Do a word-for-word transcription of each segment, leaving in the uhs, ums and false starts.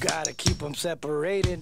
gotta keep them separated.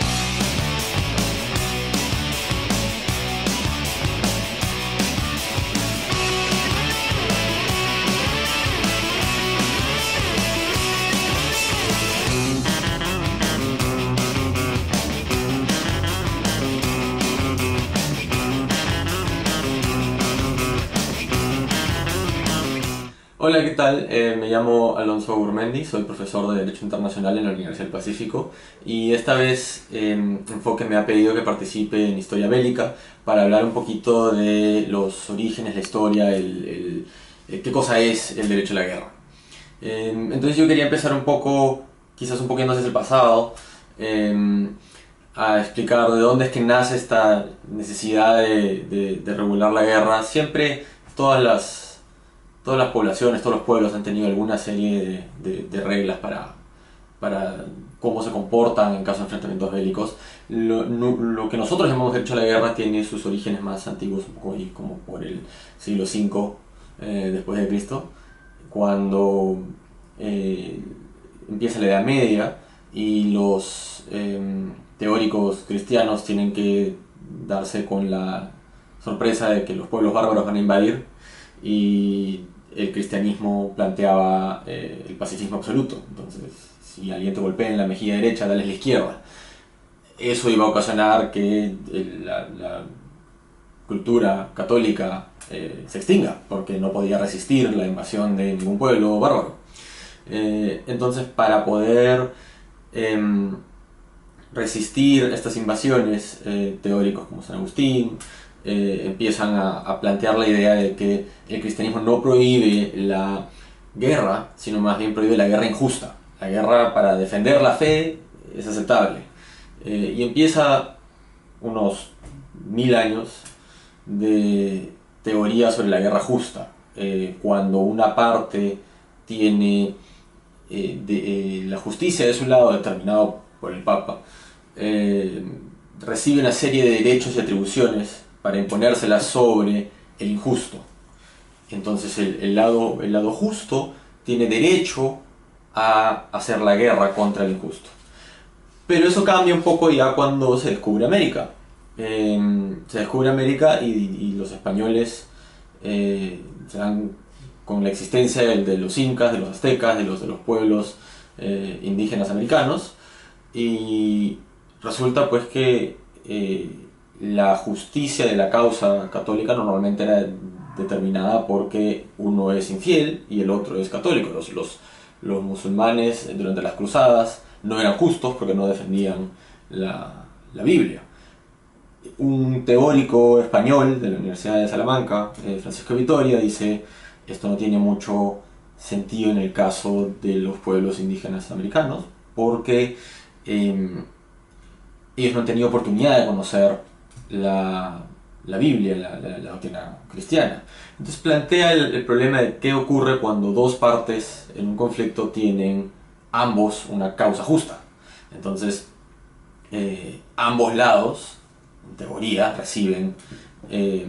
Hola, ¿qué tal? Eh, me llamo Alonso Gurmendi, soy profesor de Derecho Internacional en la Universidad del Pacífico y esta vez eh, Enfoque me ha pedido que participe en Historia Bélica para hablar un poquito de los orígenes, la historia, el, el, el, qué cosa es el derecho a la guerra. Eh, entonces yo quería empezar un poco, quizás un poquito desde el pasado, eh, a explicar de dónde es que nace esta necesidad de, de, de regular la guerra. Siempre todas las Todas las poblaciones, todos los pueblos han tenido alguna serie de, de, de reglas para, para cómo se comportan en caso de enfrentamientos bélicos. Lo, no, lo que nosotros llamamos derecho a la guerra tiene sus orígenes más antiguos, un poco ahí como por el siglo cinco eh, después de Cristo, cuando eh, empieza la Edad Media y los eh, teóricos cristianos tienen que darse con la sorpresa de que los pueblos bárbaros van a invadir, y el cristianismo planteaba eh, el pacifismo absoluto. Entonces, si alguien te golpea en la mejilla derecha, dale a la izquierda. Eso iba a ocasionar que el, la, la cultura católica eh, se extinga, porque no podía resistir la invasión de ningún pueblo bárbaro. Eh, entonces, para poder eh, resistir estas invasiones, eh, teóricos como San Agustín Eh, empiezan a, a plantear la idea de que el cristianismo no prohíbe la guerra, sino más bien prohíbe la guerra injusta. La guerra para defender la fe es aceptable. Eh, y empieza unos mil años de teoría sobre la guerra justa, eh, cuando una parte tiene eh, de, eh, la justicia de su lado, determinado por el Papa, eh, recibe una serie de derechos y atribuciones para imponérselas sobre el injusto. Entonces el, el, lado, el lado justo tiene derecho a hacer la guerra contra el injusto. Pero eso cambia un poco ya cuando se descubre América. Eh, se descubre América y, y los españoles eh, se dan con la existencia de, de los incas, de los aztecas, de los, de los pueblos eh, indígenas americanos, y resulta pues que eh, la justicia de la causa católica normalmente era determinada porque uno es infiel y el otro es católico. Los, los, los musulmanes durante las cruzadas no eran justos porque no defendían la, la Biblia. Un teórico español de la Universidad de Salamanca, eh, Francisco Vitoria, dice: esto no tiene mucho sentido en el caso de los pueblos indígenas americanos, porque eh, ellos no han tenido oportunidad de conocer la, la Biblia, la, la, la doctrina cristiana. Entonces plantea el, el problema de qué ocurre cuando dos partes en un conflicto tienen ambos una causa justa. Entonces eh, ambos lados, en teoría, reciben eh,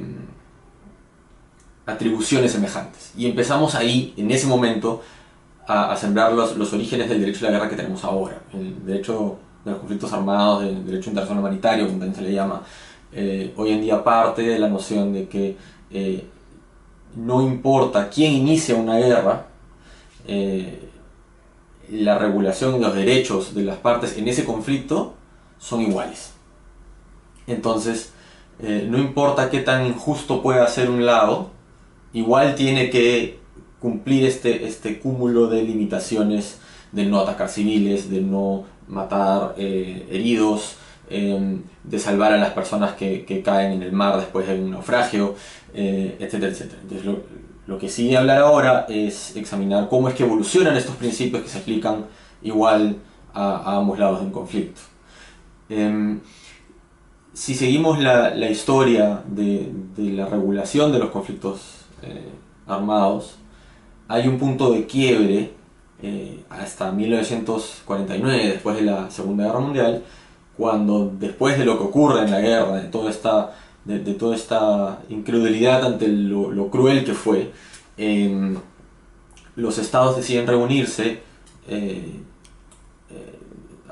atribuciones semejantes. Y empezamos ahí, en ese momento, a, a sembrar los, los orígenes del derecho a la guerra que tenemos ahora. El derecho de los conflictos armados, del derecho internacional humanitario, como también se le llama, eh, hoy en día parte de la noción de que eh, no importa quién inicia una guerra, eh, la regulación y los derechos de las partes en ese conflicto son iguales. Entonces, eh, no importa qué tan injusto pueda ser un lado, igual tiene que cumplir este, este cúmulo de limitaciones de no atacar civiles, de no matar eh, heridos, eh, de salvar a las personas que, que caen en el mar después de un naufragio, eh, etcétera, etcétera. Entonces, lo, lo que sigue hablar ahora es examinar cómo es que evolucionan estos principios que se aplican igual a, a ambos lados de un conflicto. Eh, si seguimos la, la historia de, de la regulación de los conflictos eh, armados, hay un punto de quiebre eh, hasta mil novecientos cuarenta y nueve, después de la Segunda Guerra Mundial, cuando después de lo que ocurre en la guerra, de toda esta, de, de toda esta incredulidad ante lo, lo cruel que fue, eh, los estados deciden reunirse eh, eh,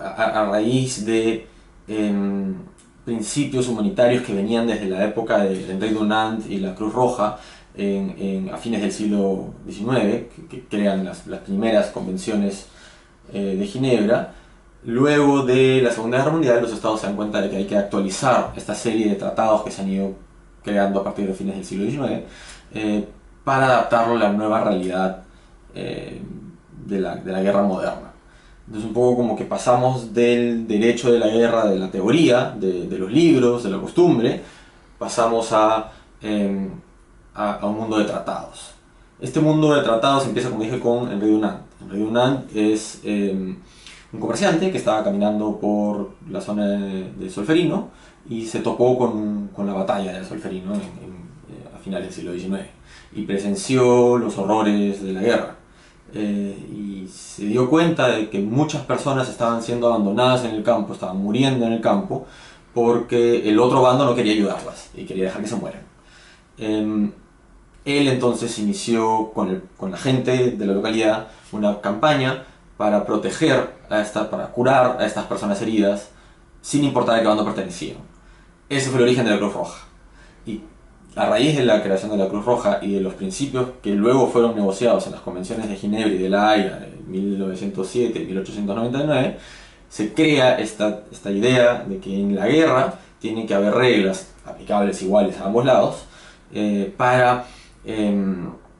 a, a raíz de eh, principios humanitarios que venían desde la época de Henri Dunant y la Cruz Roja en, en, a fines del siglo diecinueve, que, que crean las, las primeras convenciones eh, de Ginebra. Luego de la Segunda Guerra Mundial, los estados se dan cuenta de que hay que actualizar esta serie de tratados que se han ido creando a partir de fines del siglo diecinueve eh, para adaptarlo a la nueva realidad eh, de, la, de la guerra moderna. Entonces un poco como que pasamos del derecho de la guerra, de la teoría, de, de los libros, de la costumbre, pasamos a, eh, a, a un mundo de tratados. Este mundo de tratados empieza, como dije, con Henri Dunant. Henri Dunant es eh, un comerciante que estaba caminando por la zona de, de Solferino y se topó con, con la batalla de Solferino en, en, a finales del siglo diecinueve y presenció los horrores de la guerra. Eh, y se dio cuenta de que muchas personas estaban siendo abandonadas en el campo, estaban muriendo en el campo, porque el otro bando no quería ayudarlas y quería dejar que se mueran. Eh, él entonces inició con, el, con la gente de la localidad una campaña para proteger, a esta, para curar a estas personas heridas, sin importar a qué bando pertenecían. Ese fue el origen de la Cruz Roja. Y a raíz de la creación de la Cruz Roja y de los principios que luego fueron negociados en las convenciones de Ginebra y de La Haya en mil novecientos siete y mil ochocientos noventa y nueve, se crea esta, esta idea de que en la guerra tiene que haber reglas aplicables iguales a ambos lados eh, para, eh,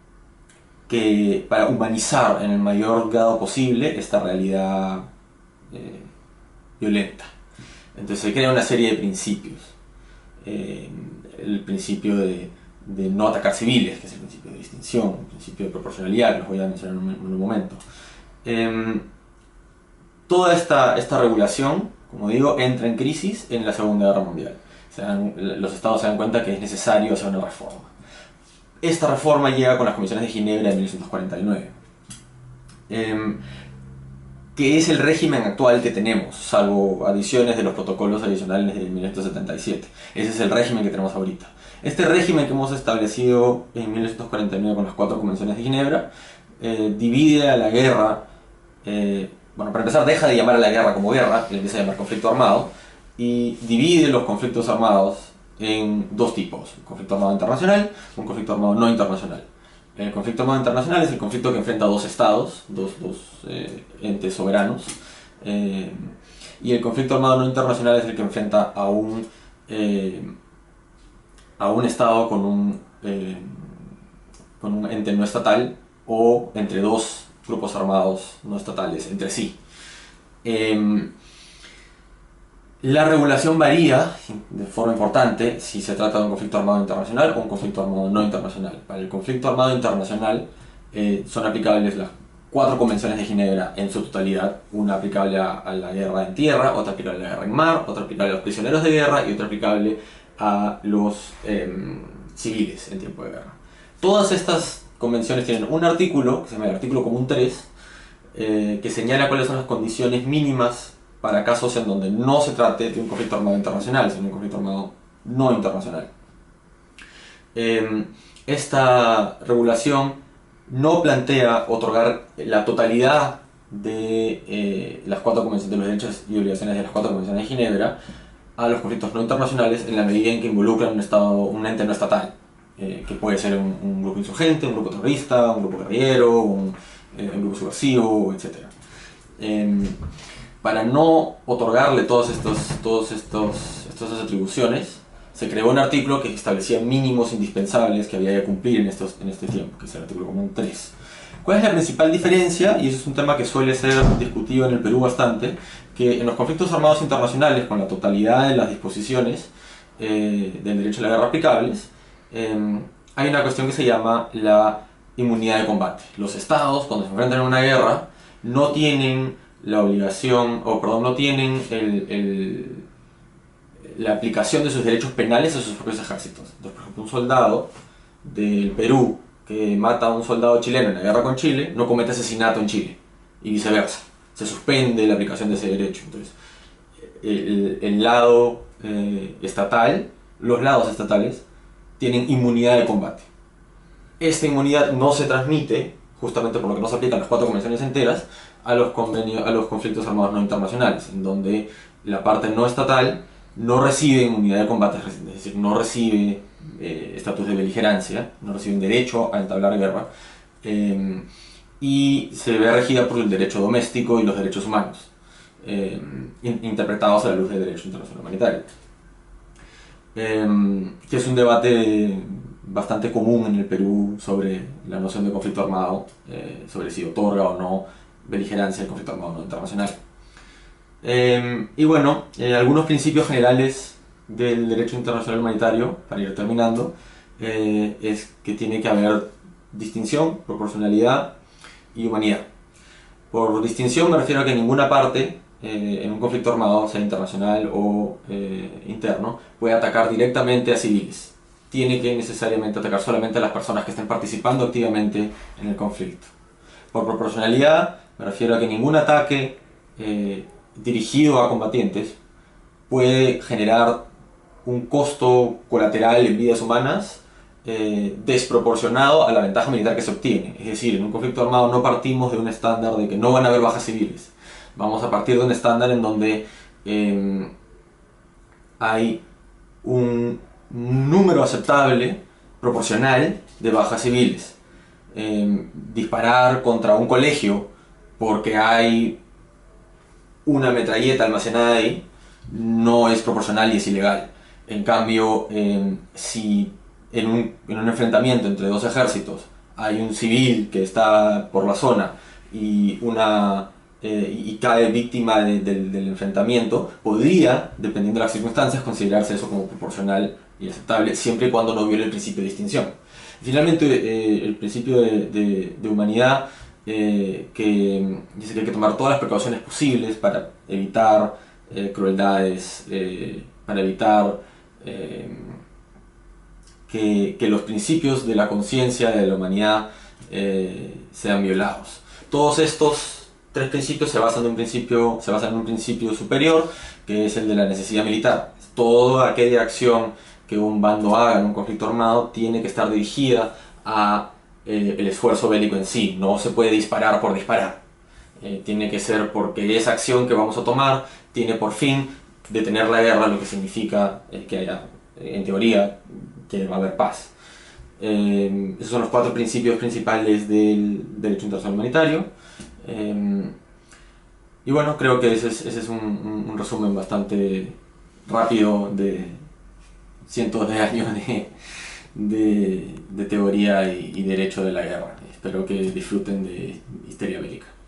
que, para humanizar en el mayor grado posible esta realidad eh, violenta. Entonces se crea una serie de principios. Eh, el principio de, de no atacar civiles, que es el principio de distinción, el principio de proporcionalidad, que los voy a mencionar en un, en un momento. Eh, toda esta, esta regulación, como digo, entra en crisis en la Segunda Guerra Mundial. Se dan, los estados se dan cuenta que es necesario hacer una reforma. Esta reforma llega con las Convenciones de Ginebra de mil novecientos cuarenta y nueve. Eh, que es el régimen actual que tenemos, salvo adiciones de los protocolos adicionales de mil novecientos setenta y siete. Ese es el régimen que tenemos ahorita. Este régimen que hemos establecido en mil novecientos cuarenta y nueve con las cuatro convenciones de Ginebra eh, divide a la guerra, eh, bueno, para empezar deja de llamar a la guerra como guerra, le empieza a llamar conflicto armado, y divide los conflictos armados en dos tipos: un conflicto armado internacional, un conflicto armado no internacional. El conflicto armado internacional es el conflicto que enfrenta a dos estados, dos, dos eh, entes soberanos, eh, y el conflicto armado no internacional es el que enfrenta a un, eh, a un estado con un, eh, con un ente no estatal o entre dos grupos armados no estatales entre sí. Eh, La regulación varía de forma importante si se trata de un conflicto armado internacional o un conflicto armado no internacional. Para el conflicto armado internacional eh, son aplicables las cuatro convenciones de Ginebra en su totalidad, una aplicable a, a la guerra en tierra, otra aplicable a la guerra en mar, otra aplicable a los prisioneros de guerra y otra aplicable a los eh, civiles en tiempo de guerra. Todas estas convenciones tienen un artículo, que se llama el artículo común tres, eh, que señala cuáles son las condiciones mínimas para casos en donde no se trate de un conflicto armado internacional, sino un conflicto armado no internacional. Eh, esta regulación no plantea otorgar la totalidad de eh, las cuatro convenciones de los derechos y obligaciones de las cuatro convenciones de Ginebra a los conflictos no internacionales en la medida en que involucran un estado, un ente no estatal, eh, que puede ser un, un grupo insurgente, un grupo terrorista, un grupo guerrillero, un, eh, un grupo subversivo, etcétera. Eh, Para no otorgarle todas estos, todos estos, estas atribuciones, se creó un artículo que establecía mínimos indispensables que había que cumplir en, estos, en este tiempo, que es el artículo común tres. ¿Cuál es la principal diferencia? Y eso es un tema que suele ser discutido en el Perú bastante, que en los conflictos armados internacionales, con la totalidad de las disposiciones eh, del derecho a la guerra aplicables, eh, hay una cuestión que se llama la inmunidad de combate. Los estados, cuando se enfrentan a una guerra, no tienen la obligación, o perdón, no tienen el, el, la aplicación de sus derechos penales a sus propios ejércitos. Entonces, por ejemplo, un soldado del Perú que mata a un soldado chileno en la guerra con Chile no comete asesinato en Chile, y viceversa. Se suspende la aplicación de ese derecho. Entonces, el, el lado eh, estatal, los lados estatales, tienen inmunidad de combate. Esta inmunidad no se transmite, justamente por lo que no se aplican las cuatro convenciones enteras, a los, convenios, a los conflictos armados no internacionales, en donde la parte no estatal no recibe inmunidad de combate, es decir, no recibe eh, estatus de beligerancia, no recibe un derecho a entablar guerra, eh, y se ve regida por el derecho doméstico y los derechos humanos, eh, in, interpretados a la luz del derecho internacional humanitario. Eh, que es un debate bastante común en el Perú sobre la noción de conflicto armado, eh, sobre si otorga o no beligerancia al conflicto armado no internacional. Eh, y bueno, eh, algunos principios generales del derecho internacional humanitario, para ir terminando, eh, es que tiene que haber distinción, proporcionalidad y humanidad. Por distinción me refiero a que ninguna parte eh, en un conflicto armado, sea internacional o eh, interno, puede atacar directamente a civiles. Tiene que necesariamente atacar solamente a las personas que estén participando activamente en el conflicto. Por proporcionalidad me refiero a que ningún ataque eh, dirigido a combatientes puede generar un costo colateral en vidas humanas eh, desproporcionado a la ventaja militar que se obtiene. Es decir, en un conflicto armado no partimos de un estándar de que no van a haber bajas civiles. Vamos a partir de un estándar en donde eh, hay un número aceptable, proporcional, de bajas civiles. Eh, disparar contra un colegio porque hay una metralleta almacenada ahí no es proporcional y es ilegal. En cambio, eh, si en un, en un enfrentamiento entre dos ejércitos hay un civil que está por la zona y, una, eh, y cae víctima de, de, del enfrentamiento, podría, dependiendo de las circunstancias, considerarse eso como proporcional y aceptable, siempre y cuando no viole el principio de distinción. Finalmente, eh, el principio de, de, de humanidad, eh, que dice que hay que tomar todas las precauciones posibles para evitar eh, crueldades, eh, para evitar eh, que, que los principios de la conciencia de la humanidad eh, sean violados. Todos estos tres principios se basan, en un principio, se basan en un principio superior, que es el de la necesidad militar. Toda aquella acción que un bando haga en un conflicto armado tiene que estar dirigida a eh, el esfuerzo bélico en sí. No se puede disparar por disparar. Eh, tiene que ser porque esa acción que vamos a tomar tiene por fin detener la guerra, lo que significa eh, que haya, en teoría, que va a haber paz. Eh, esos son los cuatro principios principales del derecho internacional humanitario. Eh, y bueno, creo que ese es, ese es un, un, un resumen bastante rápido de cientos de años de, de, de teoría y, y derecho de la guerra. Espero que disfruten de Histeria Bélica.